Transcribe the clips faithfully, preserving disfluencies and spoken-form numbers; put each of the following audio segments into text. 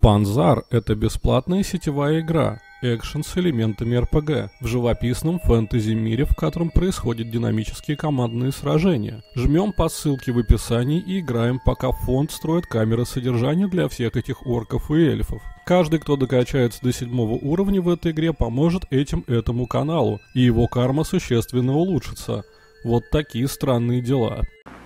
Panzer — это бесплатная сетевая игра, экшен с элементами эр пи джи, в живописном фэнтези-мире, в котором происходят динамические командные сражения. Жмем по ссылке в описании и играем, пока фонд строит камеры содержания для всех этих орков и эльфов. Каждый, кто докачается до седьмого уровня в этой игре, поможет этим этому каналу, и его карма существенно улучшится. Вот такие странные дела.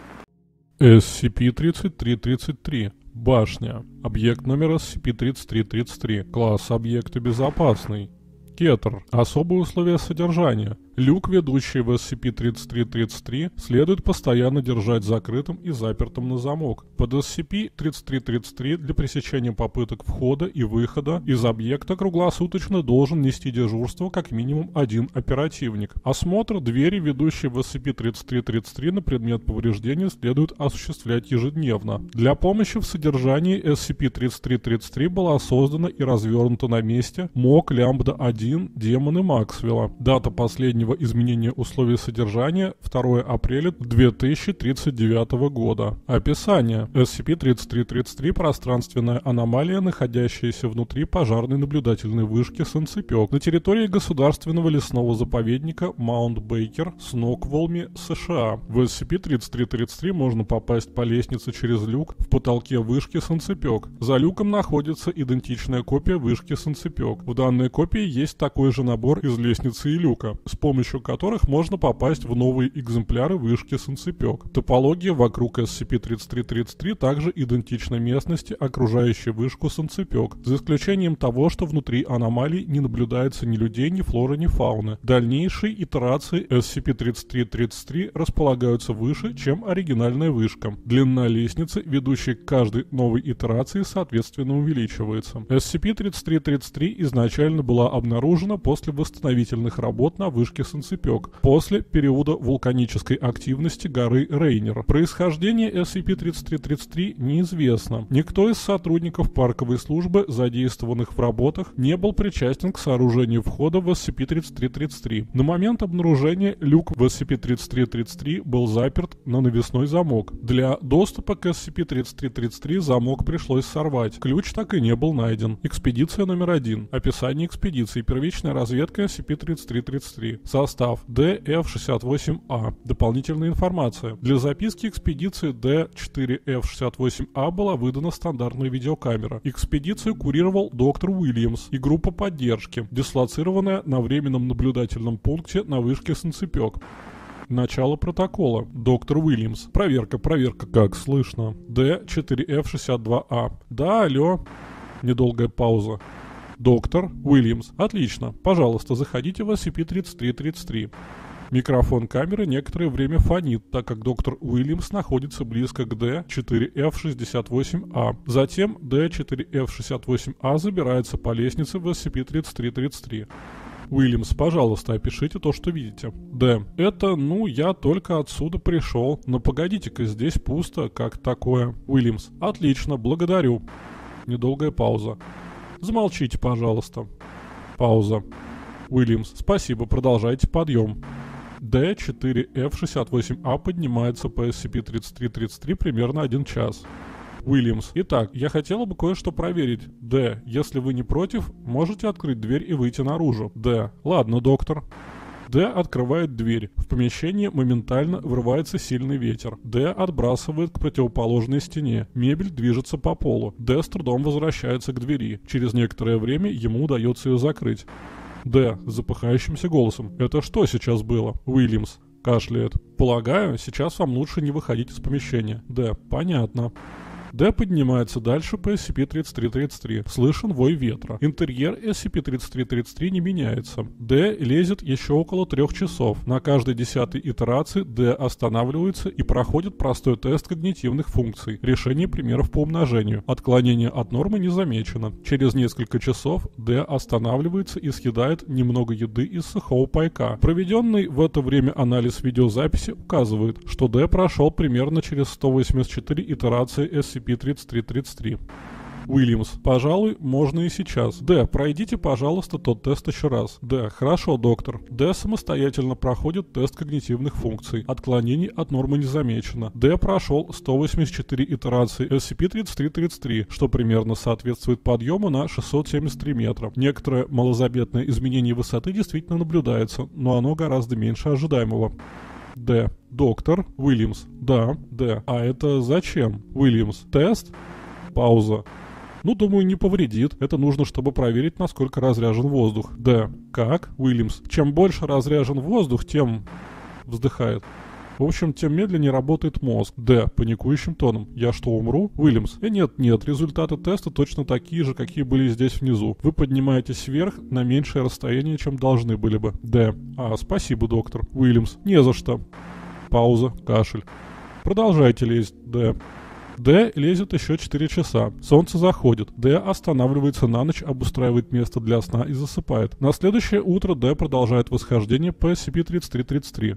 эс си пи тридцать три тридцать три. Башня. Объект номер эс си пи тридцать три тридцать три. Класс объекта безопасный. Кетр. Особые условия содержания. Люк, ведущий в эс си пи тридцать три тридцать три, следует постоянно держать закрытым и запертым на замок. Под эс си пи тридцать три тридцать три для пресечения попыток входа и выхода из объекта круглосуточно должен нести дежурство как минимум один оперативник. Осмотр двери, ведущей в эс си пи тридцать три тридцать три на предмет повреждения, следует осуществлять ежедневно. Для помощи в содержании эс си пи тридцать три тридцать три была создана и развернута на месте МОК Лямбда один Демоны Максвелла. Дата последнего изменения условий содержания второе апреля две тысячи тридцать девятого года. Описание. эс си пи тридцать три тридцать три — пространственная аномалия, находящаяся внутри пожарной наблюдательной вышки Санцепёк на территории государственного лесного заповедника Маунт Бейкер, Снокволме, США. В эс си пи тридцать три тридцать три можно попасть по лестнице через люк в потолке вышки Санцепёк. За люком находится идентичная копия вышки Санцепёк. В данной копии есть такой же набор из лестницы и люка, с помощью которых можно попасть в новые экземпляры вышки Санцепёк. Топология вокруг эс си пи тридцать три тридцать три также идентична местности, окружающей вышку Санцепёк, за исключением того, что внутри аномалий не наблюдается ни людей, ни флоры, ни фауны. Дальнейшие итерации эс си пи тридцать три тридцать три располагаются выше, чем оригинальная вышка. Длина лестницы, ведущей к каждой новой итерации, соответственно увеличивается. эс си пи тридцать три тридцать три изначально была обнаружена после восстановительных работ на вышке Санцепёк, после периода вулканической активности горы Рейнер. Происхождение эс си пи тридцать три тридцать три неизвестно. Никто из сотрудников парковой службы, задействованных в работах, не был причастен к сооружению входа в эс си пи тридцать три тридцать три. На момент обнаружения люк в эс си пи тридцать три тридцать три был заперт на навесной замок. Для доступа к эс си пи тридцать три тридцать три замок пришлось сорвать. Ключ так и не был найден. Экспедиция номер один. Описание экспедиции. Первичная разведка эс си пи тридцать три тридцать три. Состав Д Эф шестьдесят восемь А. Дополнительная информация. Для записки экспедиции Д четыре Эф шестьдесят восемь А была выдана стандартная видеокамера. Экспедицию курировал доктор Уильямс и группа поддержки, дислоцированная на временном наблюдательном пункте на вышке Санцепёк. Начало протокола. Доктор Уильямс. Проверка, проверка, как слышно. Д четыре Эф шестьдесят два А. Да, алло. Недолгая пауза. Доктор Уильямс. Отлично. Пожалуйста, заходите в эс си пи тридцать три тридцать три. Микрофон камеры некоторое время фонит, так как доктор Уильямс находится близко к Д четыре Эф шестьдесят восемь А. Затем Д четыре Эф шестьдесят восемь А забирается по лестнице в эс си пи тридцать три тридцать три. Уильямс, пожалуйста, опишите то, что видите. Д. Это, ну, я только отсюда пришел. Но погодите-ка, здесь пусто, как такое. Уильямс. Отлично, благодарю. Недолгая пауза. Замолчите, пожалуйста. Пауза. Уильямс. Спасибо, продолжайте подъем. Д четыре Эф шестьдесят восемь А поднимается по эс си пи тридцать три тридцать три примерно один час. Уильямс. Итак, я хотела бы кое-что проверить. Д. Если вы не против, можете открыть дверь и выйти наружу. Д. Ладно, доктор. Д открывает дверь. В помещение моментально врывается сильный ветер. Д отбрасывает к противоположной стене. Мебель движется по полу. Д с трудом возвращается к двери. Через некоторое время ему удается ее закрыть. Д запыхающимся голосом. Это что сейчас было? Уильямс кашляет. Полагаю, сейчас вам лучше не выходить из помещения. Д. Понятно. Д поднимается дальше по эс си пи тридцать три тридцать три. Слышен вой ветра. Интерьер эс си пи тридцать три тридцать три не меняется. Д лезет еще около трех часов. На каждой десятой итерации Д останавливается и проходит простой тест когнитивных функций. Решение примеров по умножению. Отклонение от нормы не замечено. Через несколько часов Д останавливается и съедает немного еды из сухого пайка. Проведенный в это время анализ видеозаписи указывает, что Д прошел примерно через сто восемьдесят четыре итерации эс си пи тридцать три тридцать три. Уильямс. Пожалуй, можно и сейчас. Д. Пройдите, пожалуйста, тот тест еще раз. Д. Хорошо, доктор. Д. Самостоятельно проходит тест когнитивных функций. Отклонений от нормы не замечено. Д. Прошел сто восемьдесят четыре итерации эс си пи тридцать три тридцать три, что примерно соответствует подъему на шестьсот семьдесят три метра. Некоторое малозаметное изменение высоты действительно наблюдается, но оно гораздо меньше ожидаемого. Д. Доктор. Уильямс. Да. Д. А это зачем? Уильямс. Тест? Пауза. Ну, думаю, не повредит. Это нужно, чтобы проверить, насколько разряжен воздух. Д. Как? Уильямс. Чем больше разряжен воздух, тем... Вздыхает. В общем, тем медленнее работает мозг. Д. Паникующим тоном. Я что, умру? Уильямс. Э, нет, нет, результаты теста точно такие же, какие были здесь внизу. Вы поднимаетесь вверх на меньшее расстояние, чем должны были бы. Д. А, спасибо, доктор. Уильямс. Не за что. Пауза. Кашель. Продолжайте лезть. Д. Д лезет еще четыре часа. Солнце заходит. Д останавливается на ночь, обустраивает место для сна и засыпает. На следующее утро Д продолжает восхождение по эс си пи тридцать три тридцать три.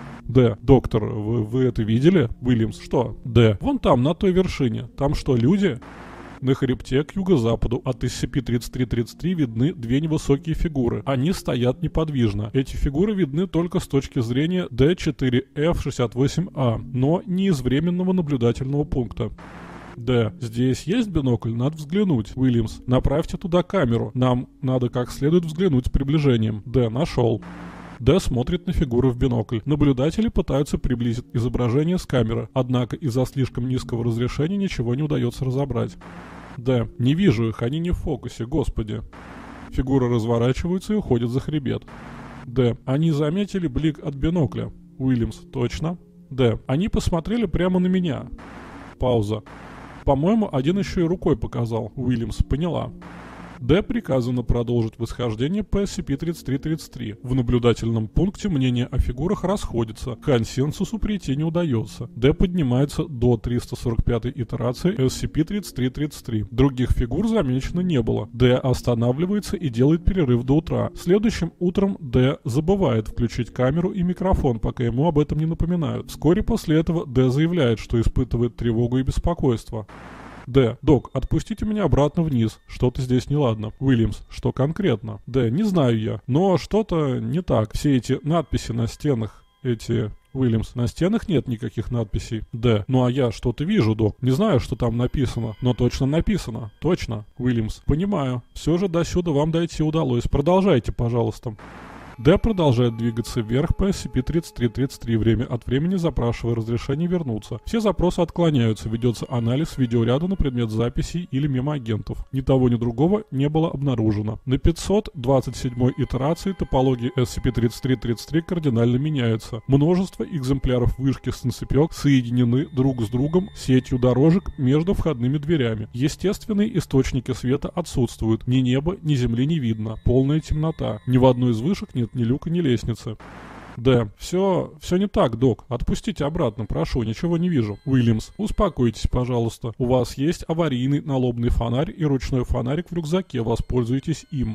Д. Доктор, вы, вы это видели? Уильямс. Что? Д. Вон там, на той вершине. Там что, люди? На хребте к юго-западу от эс си пи тридцать три тридцать три видны две невысокие фигуры. Они стоят неподвижно. Эти фигуры видны только с точки зрения Д четыре эф шестьдесят восемь а, но не из временного наблюдательного пункта. Д. Здесь есть бинокль? Надо взглянуть. Уильямс. Направьте туда камеру. Нам надо как следует взглянуть с приближением. Д. Нашел. Д смотрит на фигуры в бинокль. Наблюдатели пытаются приблизить изображение с камеры, однако из-за слишком низкого разрешения ничего не удается разобрать. Д. Не вижу их, они не в фокусе, господи. Фигуры разворачиваются и уходят за хребет. Д. Они заметили блик от бинокля. Уильямс. Точно. Д. Они посмотрели прямо на меня. Пауза. По-моему, один еще и рукой показал. Уильямс. Поняла. Д приказано продолжить восхождение по эс си пи тридцать три тридцать три. В наблюдательном пункте мнения о фигурах расходятся. К консенсусу прийти не удается. Д поднимается до триста сорок пятой итерации эс си пи тридцать три тридцать три. Других фигур замечено не было. Д останавливается и делает перерыв до утра. Следующим утром Д забывает включить камеру и микрофон, пока ему об этом не напоминают. Вскоре после этого Д заявляет, что испытывает тревогу и беспокойство. Д. Док, отпустите меня обратно вниз. Что-то здесь неладно. Уильямс. Что конкретно? Д. Не знаю я. Но что-то не так. Все эти надписи на стенах, эти... Уильямс. На стенах нет никаких надписей. Д. Ну а я что-то вижу, док. Не знаю, что там написано, но точно написано. Точно. Уильямс. Понимаю. Все же до сюда вам дойти удалось. Продолжайте, пожалуйста. Д продолжает двигаться вверх по эс си пи тридцать три тридцать три, время от времени запрашивая разрешение вернуться. Все запросы отклоняются, ведется анализ видеоряда на предмет записей или мемоагентов. Ни того, ни другого не было обнаружено. На пятьсот двадцать седьмой итерации топология эс си пи тридцать три тридцать три кардинально меняется. Множество экземпляров вышки солнцепек соединены друг с другом сетью дорожек между входными дверями. Естественные источники света отсутствуют. Ни неба, ни земли не видно. Полная темнота. Ни в одной из вышек нет ни люка, ни лестницы. Д. Все, все не так, док. Отпустите обратно, прошу, ничего не вижу. Уильямс. Успокойтесь, пожалуйста. У вас есть аварийный налобный фонарь и ручной фонарик в рюкзаке, воспользуйтесь им.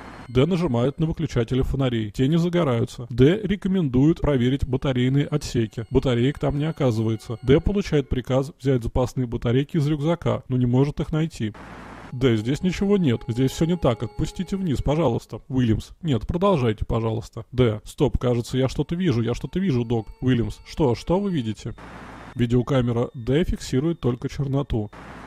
Д нажимает на выключатели фонарей. Те не загораются. Д рекомендует проверить батарейные отсеки. Батареек там не оказывается. Д получает приказ взять запасные батарейки из рюкзака, но не может их найти. Д, здесь ничего нет, здесь все не так, отпустите вниз, пожалуйста. Уильямс. Нет, продолжайте, пожалуйста. Д. Стоп, кажется, я что-то вижу, я что-то вижу, док. Уильямс. Что, что вы видите? Видеокамера Д фиксирует только черноту.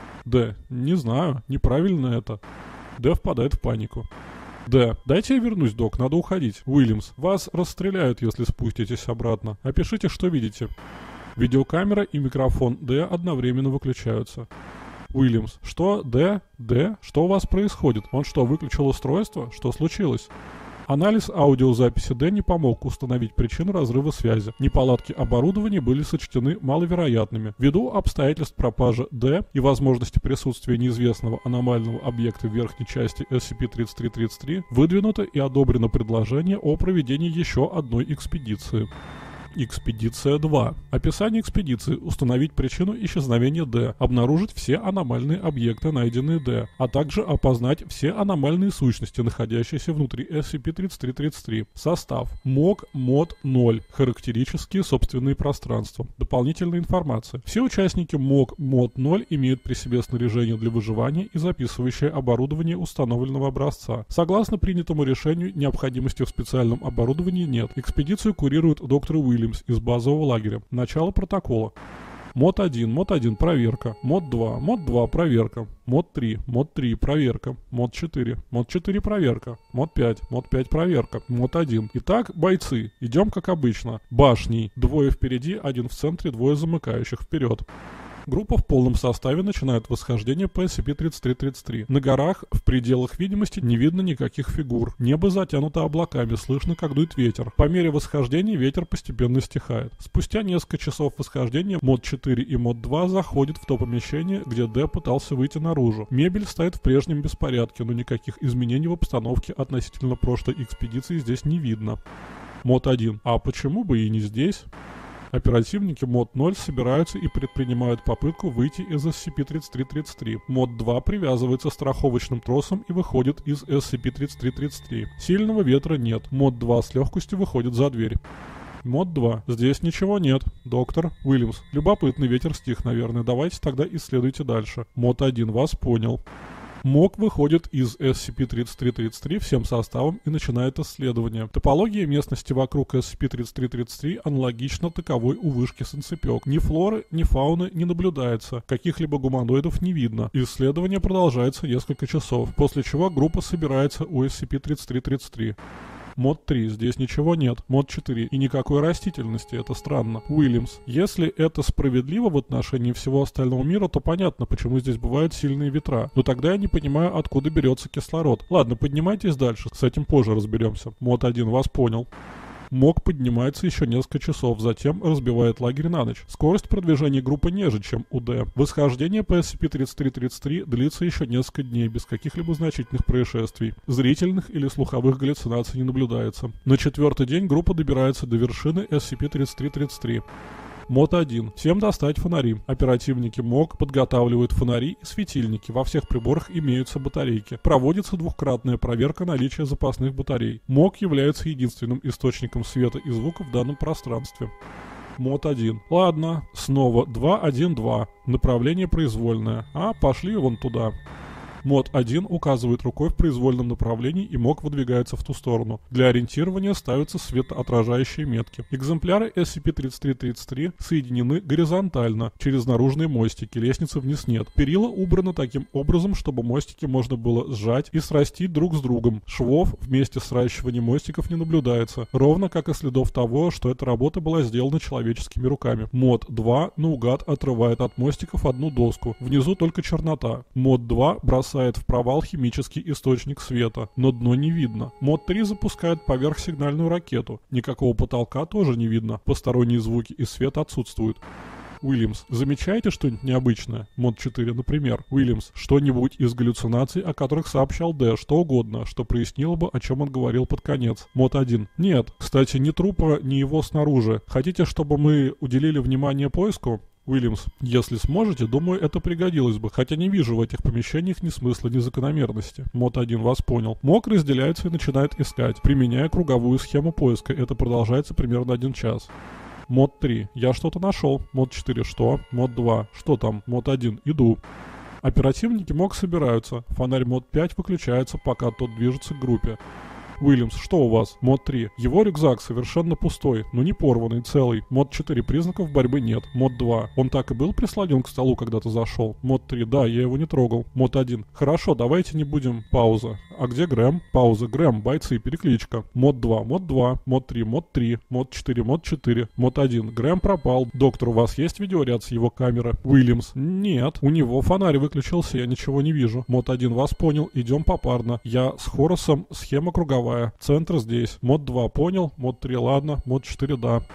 Д. Не знаю, неправильно это. Д впадает в панику. Д. Дайте я вернусь, док, надо уходить. Уильямс. Вас расстреляют, если спуститесь обратно. Опишите, что видите. Видеокамера и микрофон Д одновременно выключаются. Уильямс. Что? Д? Д? Что у вас происходит? Он что, выключил устройство? Что случилось? Анализ аудиозаписи Д не помог установить причину разрыва связи. Неполадки оборудования были сочтены маловероятными. Ввиду обстоятельств пропажи Д и возможности присутствия неизвестного аномального объекта в верхней части эс си пи тридцать три тридцать три выдвинуто и одобрено предложение о проведении еще одной экспедиции. Экспедиция два. Описание экспедиции. Установить причину исчезновения Д. Обнаружить все аномальные объекты, найденные Д. А также опознать все аномальные сущности, находящиеся внутри эс си пи тридцать три тридцать три. Состав. МОК мод ноль. Характерические собственные пространства. Дополнительная информация. Все участники МОК мод ноль имеют при себе снаряжение для выживания и записывающее оборудование установленного образца. Согласно принятому решению, необходимости в специальном оборудовании нет. Экспедицию курирует доктор Уильямс из базового лагеря. Начало протокола. Мод один, мод один, проверка. Мод два, мод два, проверка. Мод три, мод три, проверка. Мод четыре, мод четыре, проверка. Мод пять, мод пять, проверка. Мод один. Итак, бойцы, идем как обычно. Башни. Двое впереди, один в центре, двое замыкающих. Вперед. Группа в полном составе начинает восхождение по эс си пи тридцать три тридцать три. На горах, в пределах видимости, не видно никаких фигур. Небо затянуто облаками, слышно, как дует ветер. По мере восхождения ветер постепенно стихает. Спустя несколько часов восхождения мод четыре и мод два заходят в то помещение, где Д пытался выйти наружу. Мебель стоит в прежнем беспорядке, но никаких изменений в обстановке относительно прошлой экспедиции здесь не видно. Мод один. А почему бы и не здесь? Оперативники мод ноль собираются и предпринимают попытку выйти из эс си пи тридцать три тридцать три. Мод два привязывается страховочным тросом и выходит из эс си пи тридцать три тридцать три. Сильного ветра нет. Мод два с легкостью выходит за дверь. Мод два. Здесь ничего нет. Доктор Уильямс. Любопытный, ветер стих, наверное. Давайте тогда исследуйте дальше. Мод один. Вас понял. МОК выходит из эс си пи тридцать три тридцать три всем составом и начинает исследование. Топология местности вокруг эс си пи тридцать три тридцать три аналогична таковой у вышки Санцепёк. Ни флоры, ни фауны не наблюдается, каких-либо гуманоидов не видно. Исследование продолжается несколько часов, после чего группа собирается у эс си пи тридцать три тридцать три. Мод три. Здесь ничего нет. Мод четыре. И никакой растительности. Это странно. Уильямс. Если это справедливо в отношении всего остального мира, то понятно, почему здесь бывают сильные ветра. Но тогда я не понимаю, откуда берется кислород. Ладно, поднимайтесь дальше. С этим позже разберемся. Мод один. Вас понял. МОК поднимается еще несколько часов, затем разбивает лагерь на ночь. Скорость продвижения группы ниже, чем у Д. Восхождение по эс си пи тридцать три тридцать три длится еще несколько дней без каких-либо значительных происшествий. Зрительных или слуховых галлюцинаций не наблюдается. На четвертый день группа добирается до вершины эс си пи тридцать три тридцать три. Мод один. Всем достать фонари. Оперативники МОК подготавливают фонари и светильники. Во всех приборах имеются батарейки. Проводится двухкратная проверка наличия запасных батарей. МОК является единственным источником света и звука в данном пространстве. Мод один. Ладно. Снова два один два. Направление произвольное. А, пошли вон туда. Мод один указывает рукой в произвольном направлении, и МОК выдвигается в ту сторону. Для ориентирования ставятся светоотражающие метки. Экземпляры эс си пи тридцать три тридцать три соединены горизонтально, через наружные мостики, лестницы вниз нет. Перила убраны таким образом, чтобы мостики можно было сжать и срастить друг с другом. Швов вместе с сращиванием мостиков не наблюдается, ровно как и следов того, что эта работа была сделана человеческими руками. Мод два наугад отрывает от мостиков одну доску, внизу только чернота. Мод два бросает в провал химический источник света, но дно не видно. Мод три запускает поверх сигнальную ракету. Никакого потолка тоже не видно. Посторонние звуки и свет отсутствуют. Уильямс. Замечаете что-нибудь необычное? Мод четыре, например. Уильямс. Что-нибудь из галлюцинаций, о которых сообщал Д, что угодно, что прояснило бы, о чем он говорил под конец. Мод один. Нет. Кстати, ни трупа, ни его снаружи. Хотите, чтобы мы уделили внимание поиску? Уильямс. Если сможете, думаю, это пригодилось бы, хотя не вижу в этих помещениях ни смысла, ни закономерности. Мод один вас понял. МОК разделяется и начинает искать, применяя круговую схему поиска. Это продолжается примерно один час. Мод три. Я что-то нашел. Мод четыре. Что? Мод два. Что там? Мод один. Иду. Оперативники МОК собираются. Фонарь мод пять выключается, пока тот движется к группе. Уильямс, что у вас? Мод три. Его рюкзак совершенно пустой, но не порванный, целый. Мод четыре. Признаков борьбы нет. Мод два. Он так и был прислонен к столу, когда ты зашел? Мод три. Да, я его не трогал. Мод один. Хорошо, давайте не будем. Пауза. А где Грэм? Пауза. Грэм, бойцы, перекличка. Мод два. Мод два. Мод три. Мод три. Мод четыре. Мод четыре. Мод один. Грэм пропал. Доктор, у вас есть видеоряд с его камеры? Уильямс. Нет. У него фонарь выключился, я ничего не вижу. Мод один. Вас понял. Идем попарно. Я с Хоросом. Схема круговая. Центр здесь. Мод два понял. Мод три ладно. Мод четыре да.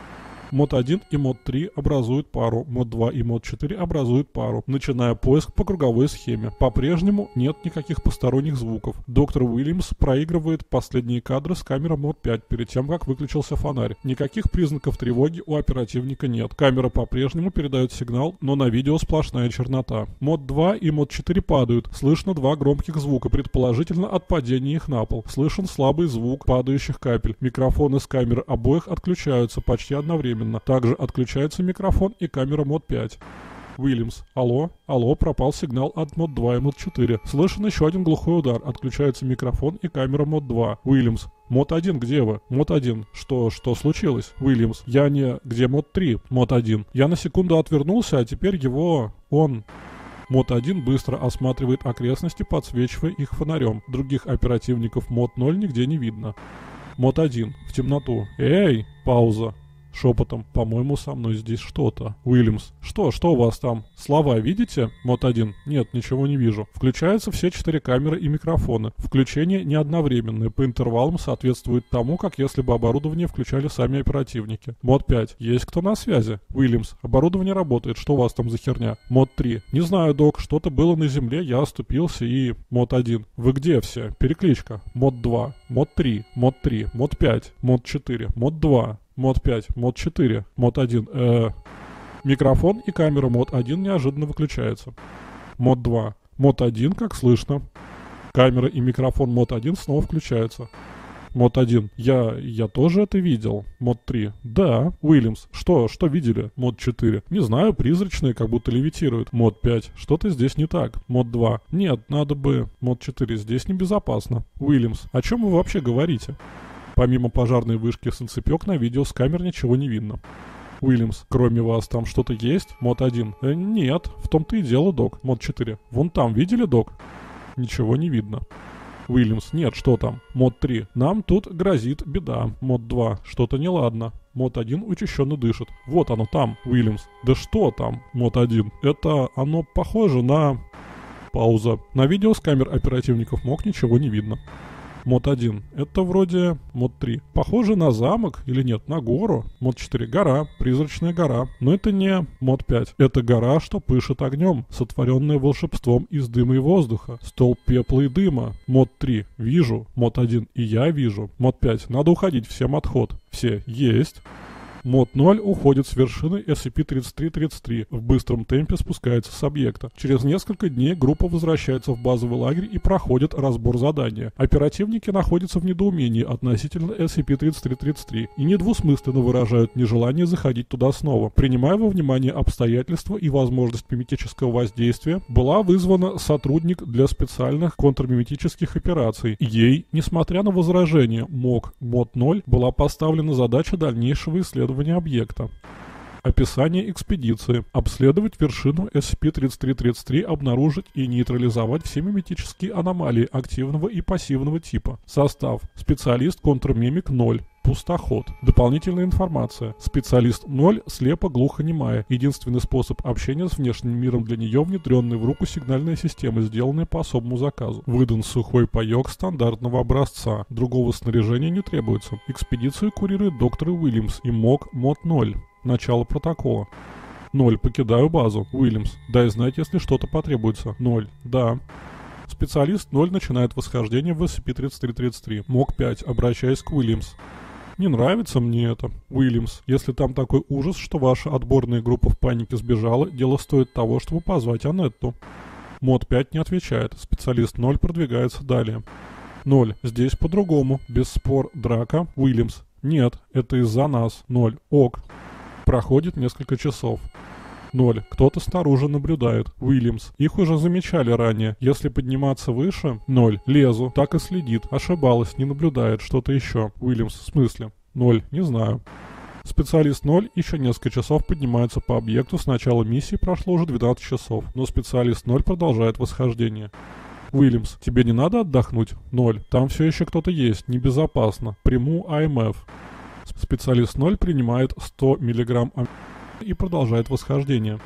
Мод один и мод три образуют пару, мод два и мод четыре образуют пару, начиная поиск по круговой схеме. По-прежнему нет никаких посторонних звуков. Доктор Уильямс проигрывает последние кадры с камеры мод пять перед тем, как выключился фонарь. Никаких признаков тревоги у оперативника нет. Камера по-прежнему передает сигнал, но на видео сплошная чернота. Мод два и мод четыре падают. Слышно два громких звука, предположительно от падения их на пол. Слышен слабый звук падающих капель. Микрофоны с камер обоих отключаются почти одновременно. Также отключается микрофон и камера мод пять. Уильямс. Алло? Алло, пропал сигнал от мод два и мод четыре. Слышен еще один глухой удар. Отключается микрофон и камера мод два. Уильямс. Мод один, где вы? Мод один. Что, что случилось? Уильямс. Я не... Где мод три? Мод один. Я на секунду отвернулся, а теперь его... Он... Мод один быстро осматривает окрестности, подсвечивая их фонарем. Других оперативников мод ноль нигде не видно. Мод один. В темноту. Эй! Пауза. Шепотом. По-моему, со мной здесь что-то. Уильямс. Что? Что у вас там? Слова видите? Мод один. Нет, ничего не вижу. Включаются все четыре камеры и микрофоны. Включение не одновременное. По интервалам соответствует тому, как если бы оборудование включали сами оперативники. Мод пять. Есть кто на связи? Уильямс. Оборудование работает. Что у вас там за херня? Мод три. Не знаю, док. Что-то было на земле. Я оступился и... Мод один. Вы где все? Перекличка. Мод два. Мод три. Мод три. Мод пять. Мод четыре. Мод два. Мод пять, мод четыре, мод один, э, микрофон и камера мод один неожиданно выключаются. Мод два, мод один, как слышно. Камера и микрофон мод один снова включаются. Мод один, я, я тоже это видел. Мод три, да. Уильямс, что, что видели? Мод четыре, не знаю, призрачные, как будто левитируют. Мод пять, что-то здесь не так. Мод два, нет, надо бы. Мод четыре, здесь небезопасно. Уильямс, о чем вы вообще говорите? Помимо пожарной вышки санцепёк на видео с камер ничего не видно. Уильямс, кроме вас там что-то есть? Мод один. Э, нет, в том-то и дело, док. Мод четыре. Вон там, видели, док? Ничего не видно. Уильямс, нет, что там? Мод три. Нам тут грозит беда. Мод два. Что-то неладно. Мод один учащенно дышит. Вот оно там. Уильямс. Да что там? Мод один. Это оно похоже на... Пауза. На видео с камер оперативников МОК ничего не видно. Мод один. Это вроде мод три. Похоже на замок или нет, на гору. Мод четыре. Гора. Призрачная гора. Но это не мод пять. Это гора, что пышет огнем, сотворенная волшебством из дыма и воздуха. Столб пепла и дыма. Мод три. Вижу. Мод один. И я вижу. Мод пять. Надо уходить. Всем отход. Все. Есть. Мод ноль уходит с вершины эс си пи тридцать три тридцать три, в быстром темпе спускается с объекта. Через несколько дней группа возвращается в базовый лагерь и проходит разбор задания. Оперативники находятся в недоумении относительно эс си пи тридцать три тридцать три и недвусмысленно выражают нежелание заходить туда снова. Принимая во внимание обстоятельства и возможность миметического воздействия, была вызвана сотрудник для специальных контрмиметических операций. Ей, несмотря на возражения МОК мод ноль, была поставлена задача дальнейшего исследования объекта. Описание экспедиции. Обследовать вершину эс си пи тридцать три тридцать три, обнаружить и нейтрализовать все миметические аномалии активного и пассивного типа. Состав. Специалист контрмимик ноль. Пустоход. Дополнительная информация. Специалист ноль слепо-глухонемая. Единственный способ общения с внешним миром для нее внедренная в руку сигнальная система, сделанная по особому заказу. Выдан сухой паёк стандартного образца. Другого снаряжения не требуется. Экспедицию курирует доктор Уильямс и МОК мод ноль. Начало протокола. ноль. Покидаю базу. Уильямс. Дай знать, если что-то потребуется. ноль. Да. Специалист ноль начинает восхождение в эс си пи тридцать три тридцать три. МОК пять. Обращаясь к Уильямс. Не нравится мне это. Уильямс, если там такой ужас, что ваша отборная группа в панике сбежала, дело стоит того, чтобы позвать Анетту. Мод пять не отвечает. Специалист ноль продвигается далее. ноль. Здесь по-другому. Без спор. Драка. Уильямс. Нет, это из-за нас. ноль. Ок. Проходит несколько часов. ноль. Кто-то снаружи наблюдает. Уильямс. Их уже замечали ранее. Если подниматься выше... ноль. Лезу. Так и следит. Ошибалась. Не наблюдает. Что-то еще. Уильямс. В смысле? ноль. Не знаю. Специалист ноль еще несколько часов поднимается по объекту. С начала миссии прошло уже двенадцать часов. Но специалист ноль продолжает восхождение. Уильямс. Тебе не надо отдохнуть? ноль. Там все еще кто-то есть. Небезопасно. Приму а эм эф. Специалист ноль принимает сто миллиграмм и продолжает восхождение.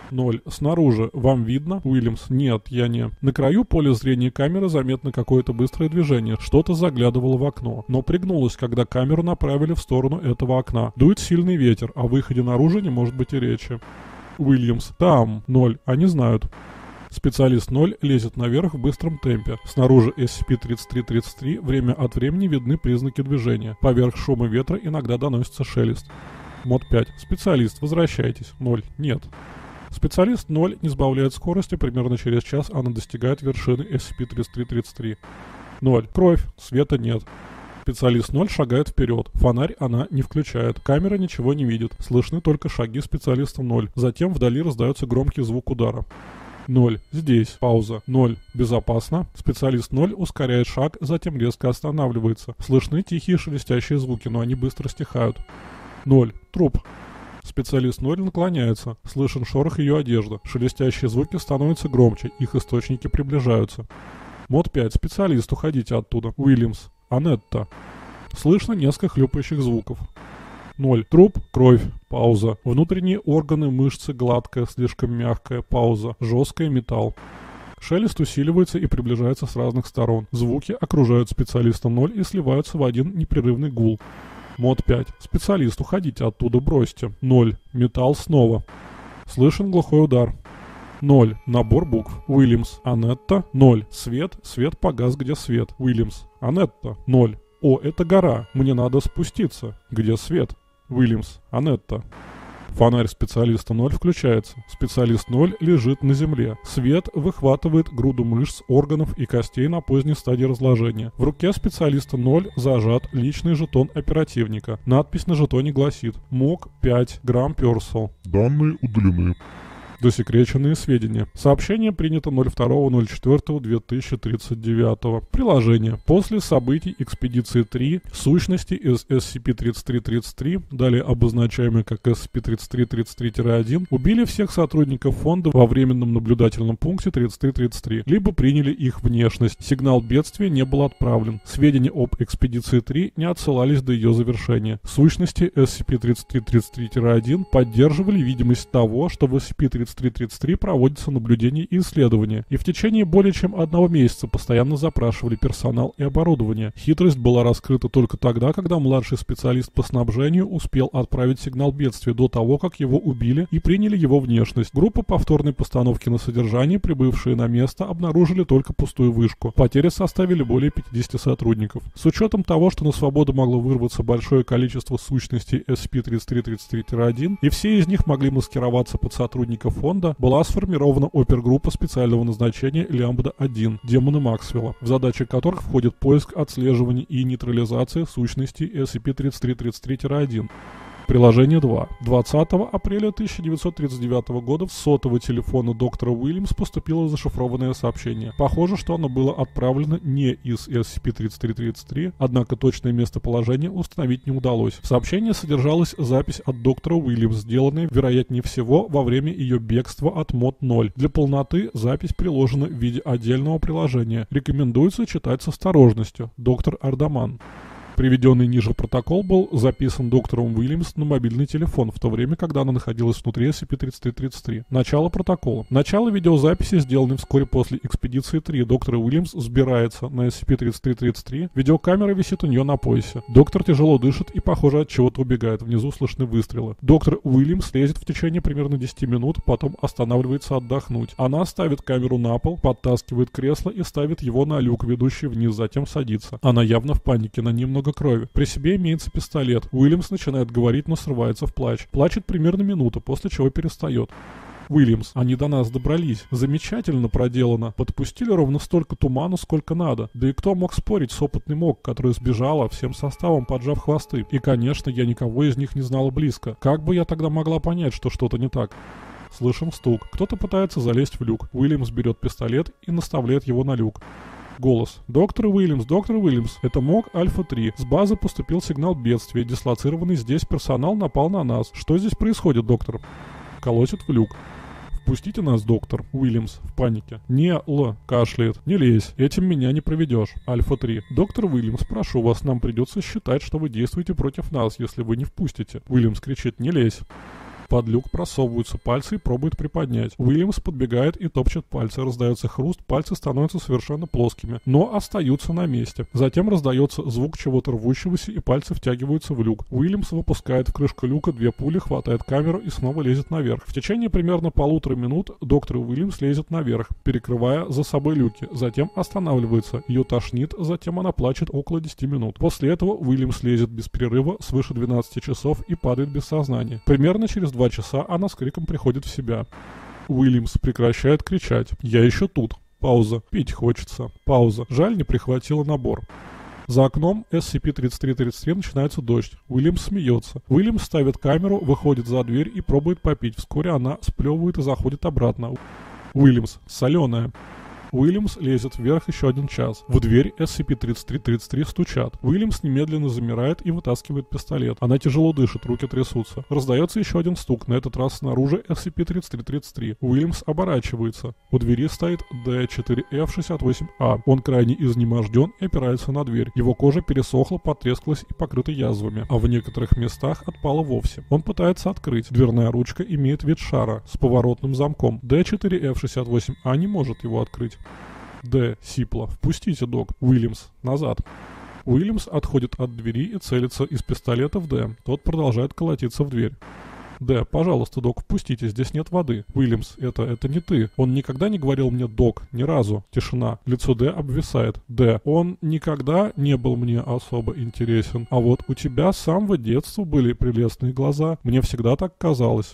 ноль. Снаружи. Вам видно? Уильямс. Нет, я не. На краю поля зрения камеры заметно какое-то быстрое движение. Что-то заглядывало в окно. Но пригнулось, когда камеру направили в сторону этого окна. Дует сильный ветер, о выходе наружу не может быть и речи. Уильямс. Там. ноль. Они знают. Специалист ноль лезет наверх в быстром темпе. Снаружи эс си пи тридцать три тридцать три время от времени видны признаки движения. Поверх шума ветра иногда доносится шелест. Мод пять. Специалист, возвращайтесь. ноль. Нет. Специалист ноль не сбавляет скорости, примерно через час она достигает вершины эс си пи тридцать три тридцать три. ноль. Кровь. Света нет. Специалист ноль шагает вперед. Фонарь она не включает. Камера ничего не видит. Слышны только шаги специалиста ноль. Затем вдали раздается громкий звук удара. ноль. Здесь. Пауза. ноль. Безопасно. Специалист ноль ускоряет шаг, затем резко останавливается. Слышны тихие шелестящие звуки, но они быстро стихают. ноль. Труп. Специалист ноль наклоняется. Слышен шорох ее одежды. Шелестящие звуки становятся громче. Их источники приближаются. Мод пять. Специалист, уходите оттуда. Уильямс. Анетта. Слышно несколько хлюпающих звуков. ноль. Труп. Кровь. Пауза. Внутренние органы, мышцы, гладкая, слишком мягкая. Пауза. Жесткая, металл. Шелест усиливается и приближается с разных сторон. Звуки окружают специалиста ноль и сливаются в один непрерывный гул. Мод пять. Специалист, уходите оттуда, бросьте. ноль. Металл снова. Слышен глухой удар. ноль. Набор букв. Уильямс. Анетта. ноль. Свет. Свет погас, где свет. Уильямс. Анетта. ноль. О, это гора. Мне надо спуститься. Где свет? Уильямс. Анетта. Фонарь специалиста ноль включается. Специалист ноль лежит на земле. Свет выхватывает груду мышц, органов и костей на поздней стадии разложения. В руке специалиста ноль зажат личный жетон оперативника. Надпись на жетоне гласит: МОК пять грамм Персел. Данные удалены. Засекреченные сведения. Сообщение принято ноль второго ноль четвёртого две тысячи тридцать девятого. Приложение. После событий экспедиции три сущности из эс си пи тридцать три тридцать три, далее обозначаемые как эс си пи тридцать три тридцать три один, убили всех сотрудников фонда во временном наблюдательном пункте тридцать три тридцать три, либо приняли их внешность. Сигнал бедствия не был отправлен. Сведения об экспедиции три не отсылались до ее завершения. Сущности эс си пи тридцать три тридцать три один поддерживали видимость того, что в эс си пи тридцать три тридцать три проводятся наблюдения и исследования, и в течение более чем одного месяца постоянно запрашивали персонал и оборудование. Хитрость была раскрыта только тогда, когда младший специалист по снабжению успел отправить сигнал бедствия до того, как его убили и приняли его внешность. Группа повторной постановки на содержание, прибывшие на место, обнаружили только пустую вышку. Потери составили более пятидесяти сотрудников. С учетом того, что на свободу могло вырваться большое количество сущностей эс си пи тридцать три тридцать три один, и все из них могли маскироваться под сотрудников фонда, была сформирована опергруппа специального назначения Лямбда один, демоны Максвелла, в задачи которых входит поиск, отслеживание и нейтрализация сущностей эс си пи тридцать три тридцать три один. Приложение два. двадцатого апреля тысяча девятьсот тридцать девятого года в сотовый телефон доктора Уильямс поступило зашифрованное сообщение. Похоже, что оно было отправлено не из эс си пи тридцать три тридцать три, однако точное местоположение установить не удалось. В сообщении содержалась запись от доктора Уильямс, сделанная, вероятнее всего, во время ее бегства от мод ноль. Для полноты запись приложена в виде отдельного приложения. Рекомендуется читать с осторожностью. Доктор Ардаман. Приведенный ниже протокол был записан доктором Уильямс на мобильный телефон, в то время, когда она находилась внутри эс си пи тридцать три тридцать три. Начало протокола. Начало видеозаписи, сделанной вскоре после экспедиции три. Доктор Уильямс взбирается на эс си пи тридцать три тридцать три. Видеокамера висит у нее на поясе. Доктор тяжело дышит и, похоже, от чего-то убегает. Внизу слышны выстрелы. Доктор Уильямс лезет в течение примерно десяти минут, потом останавливается отдохнуть. Она ставит камеру на пол, подтаскивает кресло и ставит его на люк, ведущий вниз, затем садится. Она явно в панике, на ней много крови. При себе имеется пистолет. Уильямс начинает говорить, но срывается в плач. Плачет примерно минуту, после чего перестает. Уильямс, они до нас добрались. Замечательно проделано. Подпустили ровно столько туману, сколько надо. Да и кто мог спорить с опытной МОК, которая сбежала всем составом, поджав хвосты. И, конечно, я никого из них не знала близко. Как бы я тогда могла понять, что что-то не так? Слышим стук. Кто-то пытается залезть в люк. Уильямс берет пистолет и наставляет его на люк. Голос. Доктор Уильямс, доктор Уильямс, это МОК Альфа три. С базы поступил сигнал бедствия. Дислоцированный здесь персонал напал на нас. Что здесь происходит, доктор? Колотит в люк. Впустите нас, доктор. Уильямс в панике. Не Л. Кашляет. Не лезь. Этим меня не проведешь. Альфа три. Доктор Уильямс, прошу вас, нам придется считать, что вы действуете против нас, если вы не впустите. Уильямс кричит. Не лезь. Под люк просовываются пальцы и пробует приподнять. Уильямс подбегает и топчет пальцы. Раздается хруст, пальцы становятся совершенно плоскими, но остаются на месте. Затем раздается звук чего-то рвущегося, и пальцы втягиваются в люк. Уильямс выпускает в крышку люка две пули, хватает камеру и снова лезет наверх. В течение примерно полутора минут доктор Уильямс лезет наверх, перекрывая за собой люки. Затем останавливается. Ее тошнит, затем она плачет около десяти минут. После этого Уильямс лезет без перерыва свыше двенадцати часов и падает без сознания. Примерно через два часа она с криком приходит в себя. Уильямс прекращает кричать. «Я еще тут». Пауза. «Пить хочется». Пауза. «Жаль, не прихватила набор». За окном эс си пи тридцать три тридцать три начинается дождь. Уильямс смеется. Уильямс ставит камеру, выходит за дверь и пробует попить. Вскоре она сплевывает и заходит обратно. Уильямс. Соленая. Уильямс лезет вверх еще один час. В дверь эс си пи тридцать три тридцать три стучат. Уильямс немедленно замирает и вытаскивает пистолет. Она тяжело дышит, руки трясутся. Раздается еще один стук, на этот раз снаружи эс си пи тридцать три тридцать три. Уильямс оборачивается. У двери стоит дэ четыре эф шестьдесят восемь а. Он крайне изнеможден и опирается на дверь. Его кожа пересохла, потрескалась и покрыта язвами, а в некоторых местах отпала вовсе. Он пытается открыть. Дверная ручка имеет вид шара с поворотным замком. дэ четыре эф шестьдесят восемь а не может его открыть. Д. Сипла. «Впустите, док». Уильямс. «Назад». Уильямс отходит от двери и целится из пистолета в Д. Тот продолжает колотиться в дверь. Д. «Пожалуйста, док, впустите, здесь нет воды». Уильямс. «Это, это не ты. Он никогда не говорил мне док, ни разу». Тишина. Лицо Д обвисает. Д. «Он никогда не был мне особо интересен. А вот у тебя с самого детства были прелестные глаза. Мне всегда так казалось».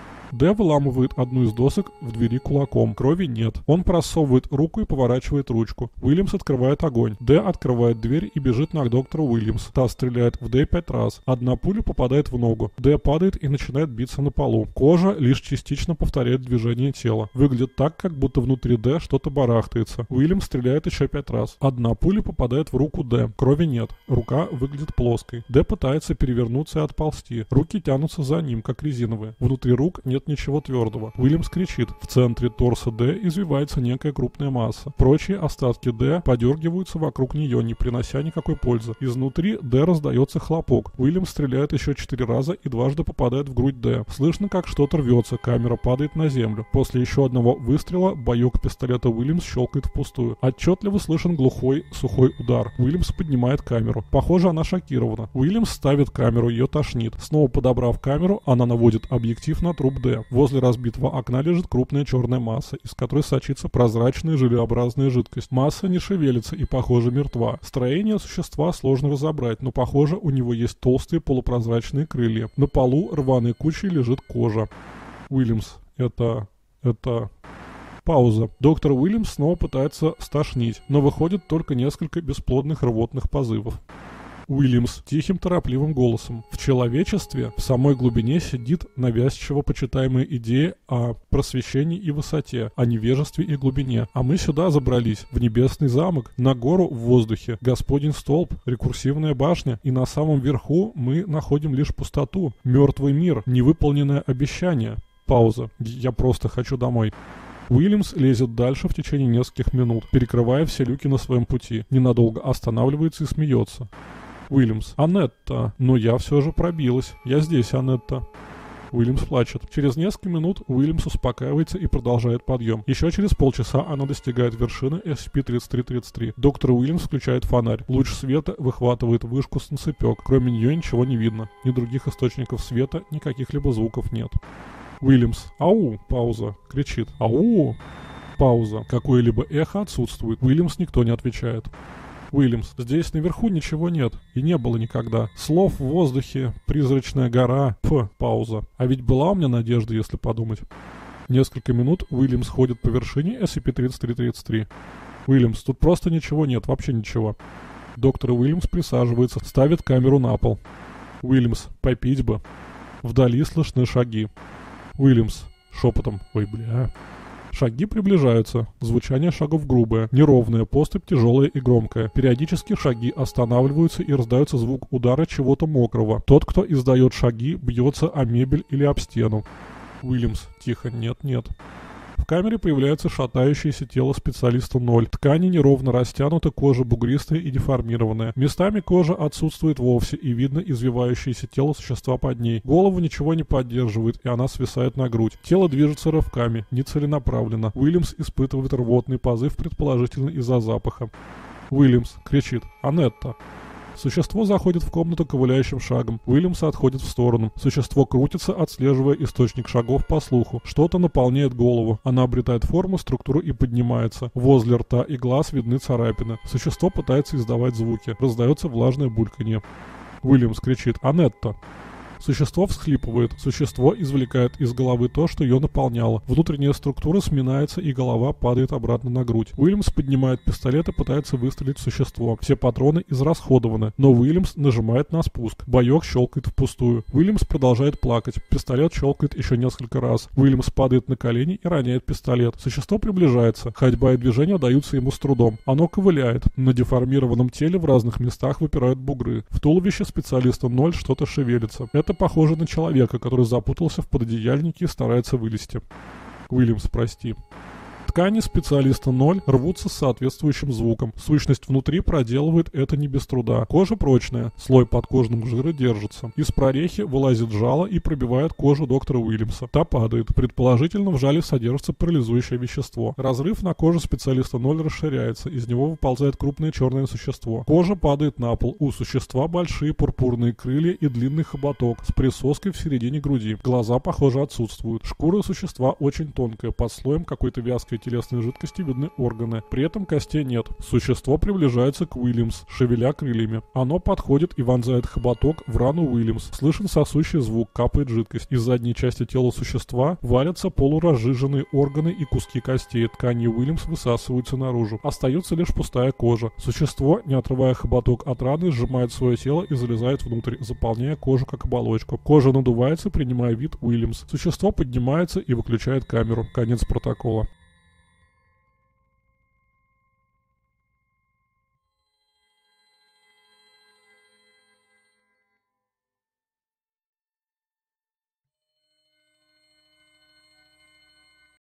Д выламывает одну из досок в двери кулаком. Крови нет. Он просовывает руку и поворачивает ручку. Уильямс открывает огонь. Д открывает дверь и бежит на доктора Уильямс. Та стреляет в Д пять раз. Одна пуля попадает в ногу. Д падает и начинает биться на полу. Кожа лишь частично повторяет движение тела. Выглядит так, как будто внутри Д что-то барахтается. Уильямс стреляет еще пять раз. Одна пуля попадает в руку Д. Крови нет. Рука выглядит плоской. Д пытается перевернуться и отползти. Руки тянутся за ним, как резиновые. Внутри рук нет Нет ничего твердого. Уильямс кричит. В центре торса Д извивается некая крупная масса. Прочие остатки Д подергиваются вокруг нее, не принося никакой пользы. Изнутри Д раздается хлопок. Уильямс стреляет еще четыре раза и дважды попадает в грудь Д. Слышно, как что-то рвется, камера падает на землю. После еще одного выстрела боек пистолета Уильямс щелкает впустую. Отчетливо слышен глухой, сухой удар. Уильямс поднимает камеру. Похоже, она шокирована. Уильямс ставит камеру, ее тошнит. Снова подобрав камеру, она наводит объектив на труп Д. Возле разбитого окна лежит крупная черная масса, из которой сочится прозрачная желеобразная жидкость. Масса не шевелится и, похоже, мертва. Строение существа сложно разобрать, но, похоже, у него есть толстые полупрозрачные крылья. На полу рваной кучей лежит кожа. Уильямс. Это... это... Пауза. Доктор Уильямс снова пытается стошнить, но выходит только несколько бесплодных рвотных позывов. Уильямс тихим торопливым голосом. В человечестве в самой глубине сидит навязчиво почитаемая идея о просвещении и высоте, о невежестве и глубине. А мы сюда забрались, в небесный замок, на гору в воздухе, Господень столб, рекурсивная башня, и на самом верху мы находим лишь пустоту, мертвый мир, невыполненное обещание. Пауза. Я просто хочу домой. Уильямс лезет дальше в течение нескольких минут, перекрывая все люки на своем пути. Ненадолго останавливается и смеется. Уильямс. «Анетта, но я все же пробилась. Я здесь, Анетта». Уильямс плачет. Через несколько минут Уильямс успокаивается и продолжает подъем. Еще через полчаса она достигает вершины эс си пи тридцать три тридцать три. Доктор Уильямс включает фонарь. Луч света выхватывает вышку с санцепёк. Кроме нее ничего не видно. Ни других источников света, ни каких-либо звуков нет. Уильямс. «Ау!» Пауза. Кричит. «Ау!» Пауза. Какое-либо эхо отсутствует. Уильямс никто не отвечает. Уильямс. «Здесь наверху ничего нет. И не было никогда. Слов в воздухе. Призрачная гора. Ф. Пауза. А ведь была у меня надежда, если подумать». Несколько минут Уильямс ходит по вершине эс си пи тридцать три тридцать три. Уильямс. «Тут просто ничего нет. Вообще ничего». Доктор Уильямс присаживается, ставит камеру на пол. Уильямс. «Попить бы». Вдали слышны шаги. Уильямс. Шепотом. «Ой, бля». Шаги приближаются. Звучание шагов грубое. Неровная поступь, тяжелая и громкая. Периодически шаги останавливаются и раздается звук удара чего-то мокрого. Тот, кто издает шаги, бьется о мебель или об стену. Уильямс. Тихо. Нет, нет. В камере появляется шатающееся тело специалиста ноль. Ткани неровно растянуты, кожа бугристая и деформированная. Местами кожа отсутствует вовсе, и видно извивающееся тело существа под ней. Голову ничего не поддерживает, и она свисает на грудь. Тело движется рывками, нецеленаправленно. Уильямс испытывает рвотный позыв, предположительно из-за запаха. Уильямс кричит: «Анетта!». Существо заходит в комнату ковыляющим шагом. Уильямс отходит в сторону. Существо крутится, отслеживая источник шагов по слуху. Что-то наполняет голову. Она обретает форму, структуру и поднимается. Возле рта и глаз видны царапины. Существо пытается издавать звуки. Раздается влажное бульканье. Уильямс кричит: «Анетта!». Существо всхлипывает. Существо извлекает из головы то, что ее наполняло. Внутренняя структура сминается, и голова падает обратно на грудь. Уильямс поднимает пистолет и пытается выстрелить в существо. Все патроны израсходованы, но Уильямс нажимает на спуск. Боек щелкает впустую. Уильямс продолжает плакать. Пистолет щелкает еще несколько раз. Уильямс падает на колени и роняет пистолет. Существо приближается. Ходьба и движения даются ему с трудом. Оно ковыляет. На деформированном теле в разных местах выпирают бугры. В туловище специалиста ноль что-то шевелится. Это похоже на человека, который запутался в пододеяльнике и старается вылезти. Уильямс, прости. Ткани специалиста ноль рвутся с соответствующим звуком. Сущность внутри проделывает это не без труда. Кожа прочная, слой подкожного жира держится. Из прорехи вылазит жало и пробивает кожу доктора Уильямса. Та падает. Предположительно, в жале содержится парализующее вещество. Разрыв на коже специалиста ноль расширяется. Из него выползает крупное черное существо. Кожа падает на пол. У существа большие пурпурные крылья и длинный хоботок с присоской в середине груди. Глаза, похоже, отсутствуют. Шкура существа очень тонкая. Под слоем какой-то вязкой телесной жидкости видны органы. При этом костей нет. Существо приближается к Уильямс, шевеля крыльями. Оно подходит и вонзает хоботок в рану Уильямс. Слышен сосущий звук, капает жидкость. Из задней части тела существа валятся полуразжиженные органы и куски костей. Ткани Уильямс высасываются наружу. Остается лишь пустая кожа. Существо, не отрывая хоботок от раны, сжимает свое тело и залезает внутрь, заполняя кожу как оболочку. Кожа надувается, принимая вид Уильямс. Существо поднимается и выключает камеру. Конец протокола.